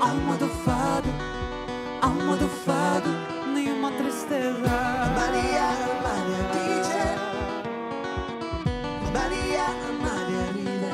almodofado, nenhuma tristeza. Maria, Maria dice, Maria, Maria ride.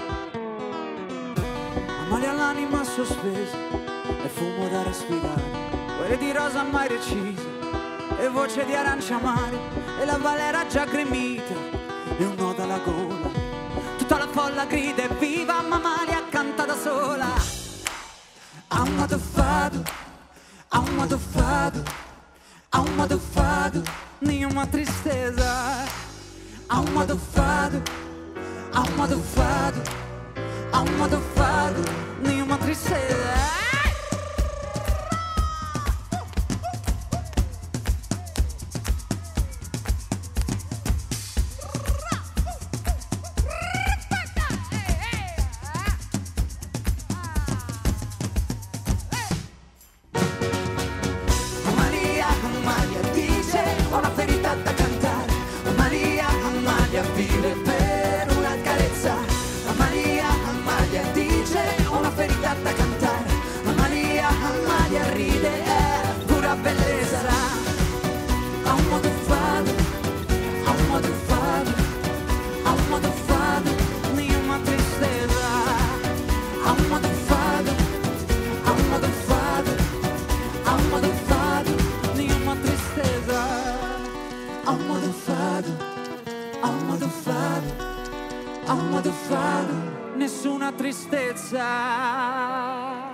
Amalia l'anima sospesa e fumo da respirare, quelle di rosa mai recisa e voce di arancia amare, e la valle era già gremita e un nodo alla gola. Tutta la folla grida e viva, ma Amalia canta da sola. Almodofado, almodofado, almodofado, nenhuma tristeza. Almodofado, almodofado, almodofado, nenhuma tristeza. Vive per una carezza, Amalia, Amalia dice, ho una ferita da cantare, Amalia, Amalia ride, è pura bellezza. Almodofado, almodofado, Almodofado, nenhuma tristeza. Almodofado, almodofado, almodofado, nenhuma tristeza. Almodofado, almodofado, almodofado, nessuna tristezza.